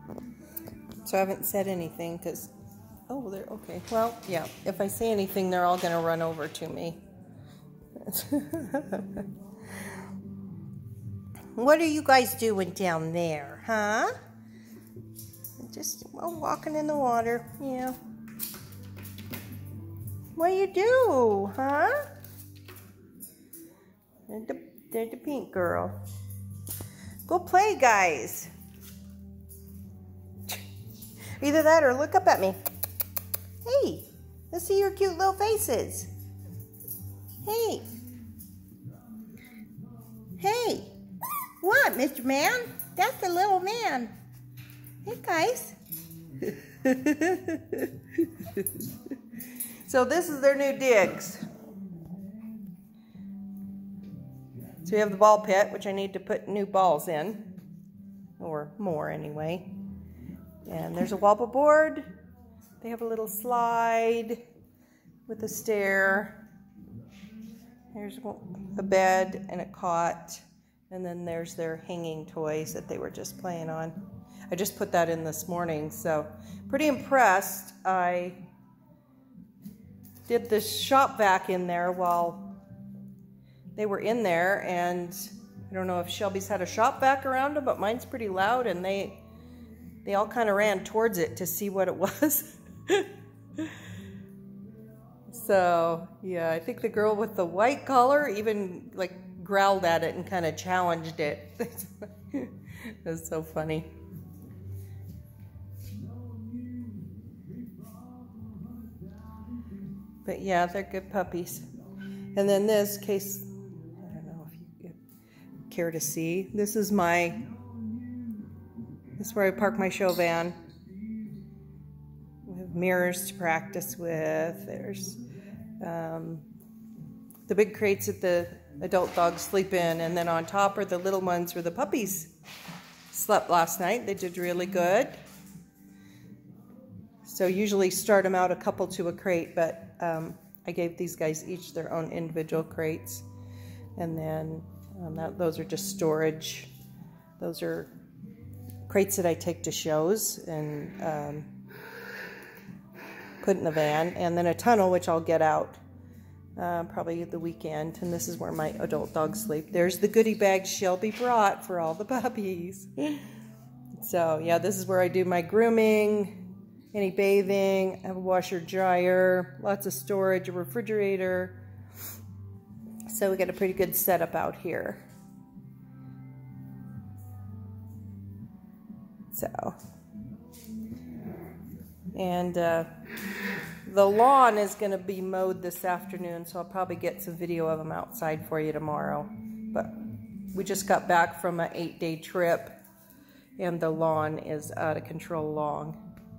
So I haven't said anything because, oh, they're okay. Well, yeah, if I say anything, they're all going to run over to me. What are you guys doing down there, huh? Just walking in the water, yeah. What do you do, huh? There's the pink girl. Go play, guys. Either that or look up at me. Hey, let's see your cute little faces. Hey. Hey. What, Mr. Man? That's the little man. Hey, guys. So this is their new digs. So we have the ball pit, which I need to put new balls in. Or more, anyway. And there's a wobble board. They have a little slide with a stair. There's a bed and a cot. And then there's their hanging toys that they were just playing on. I just put that in this morning, so pretty impressed. I did the shop vac in there while they were in there, and I don't know if Shelby's had a shop vac around them, but mine's pretty loud, and they all kind of ran towards it to see what it was. So, yeah, I think the girl with the white collar even, like, growled at it and kind of challenged it. That's so funny. But yeah, they're good puppies. And then this case, I don't know if you care to see. This is where I park my show van. We have mirrors to practice with. There's the big crates that the adult dogs sleep in, and then on top are the little ones where the puppies slept last night. They did really good. So usually start them out a couple to a crate, but I gave these guys each their own individual crates. And then those are just storage. Those are crates that I take to shows and put in the van. And then a tunnel, which I'll get out probably the weekend. And this is where my adult dogs sleep. There's the goodie bag Shelby brought for all the puppies. So yeah, this is where I do my grooming, any bathing. I have a washer dryer, lots of storage, a refrigerator. So we got a pretty good setup out here. So, and the lawn is going to be mowed this afternoon, so I'll probably get some video of them outside for you tomorrow. But we just got back from an 8-day trip, and the lawn is out of control long.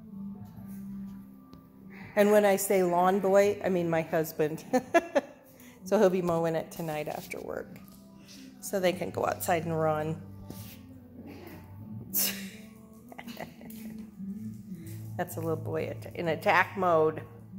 And when I say lawn boy, I mean my husband. So he'll be mowing it tonight after work, so they can go outside and run. That's a little boy in attack mode.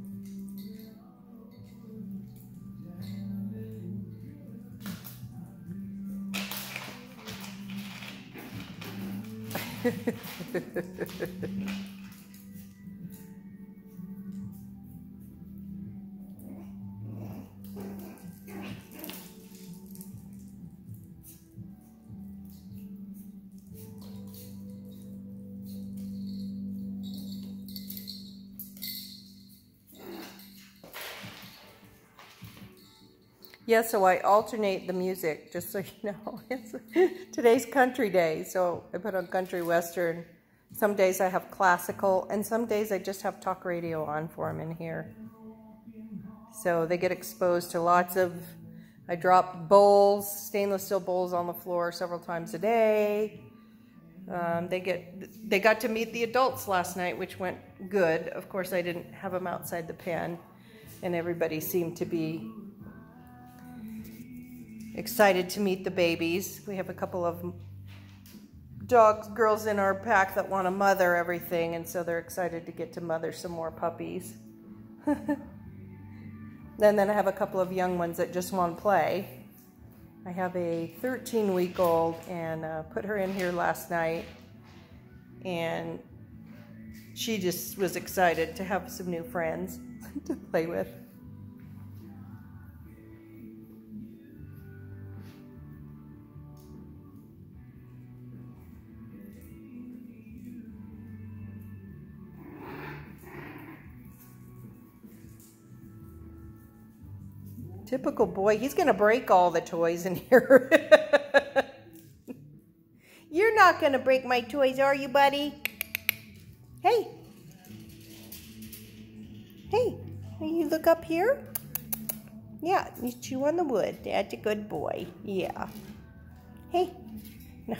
Yeah, so I alternate the music, just so you know. Today's country day, so I put on country western. Some days I have classical, and some days I just have talk radio on for them in here. So they get exposed to lots of, I drop bowls, stainless steel bowls on the floor several times a day. They got to meet the adults last night, which went good. Of course, I didn't have them outside the pen, and everybody seemed to be excited to meet the babies. We have a couple of girls in our pack that want to mother everything, and so they're excited to get to mother some more puppies. And then I have a couple of young ones that just want to play. I have a 13-week-old, and put her in here last night, and she just was excited to have some new friends to play with. Typical boy. He's going to break all the toys in here. You're not going to break my toys, are you, buddy? Hey. Hey, you look up here? Yeah, you chew on the wood. That's a good boy. Yeah. Hey. No,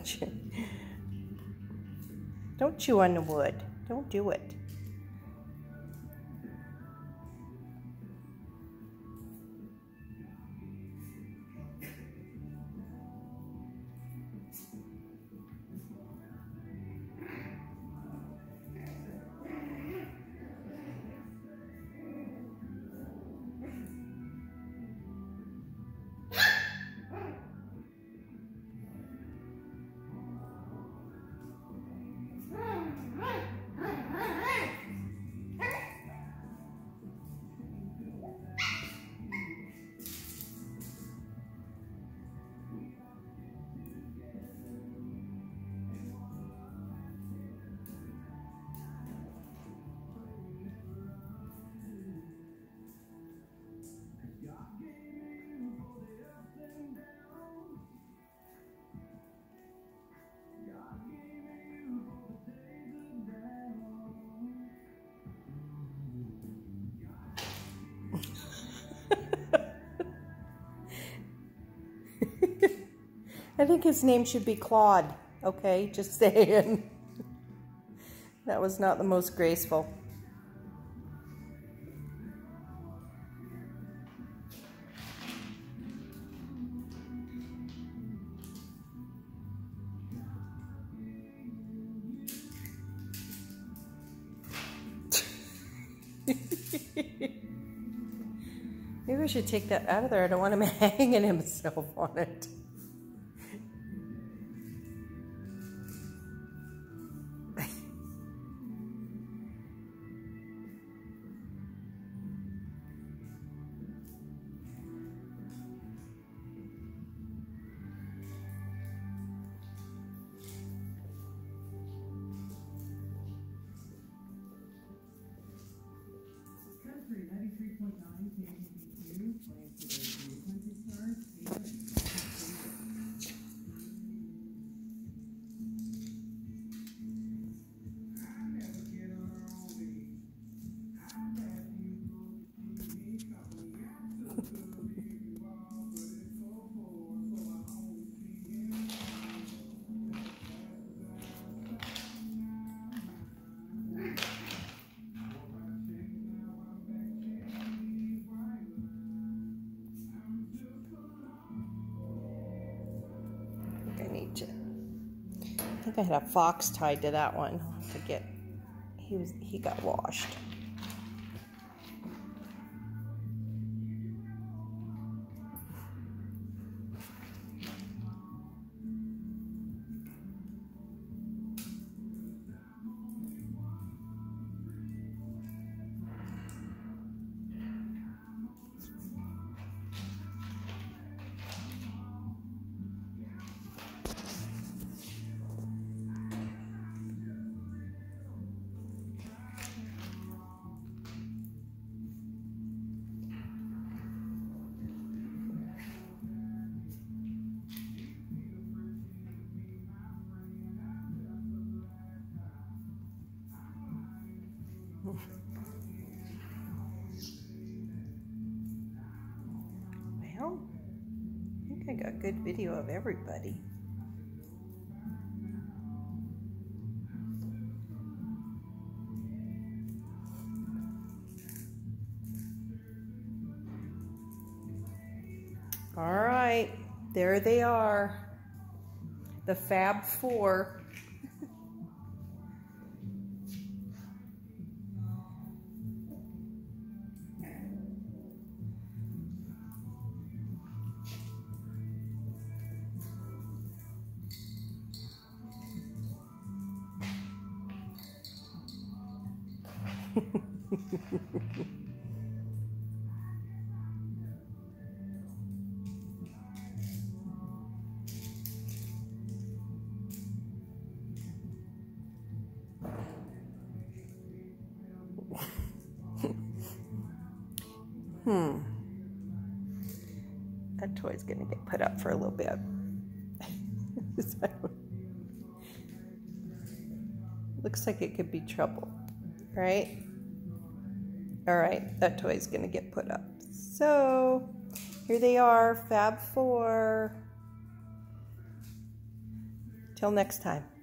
don't chew on the wood. Don't do it. I think his name should be Claude, okay? Just saying. That was not the most graceful. Maybe we should take that out of there. I don't want him hanging himself on it. I think I had a fox tied to that one to get, he got washed. Well, I think I got good video of everybody. All right, there they are, the Fab Four. That toy's gonna get put up for a little bit. Looks like it could be trouble, right? All right, that toy's gonna get put up. So here they are, Fab 4. Till next time.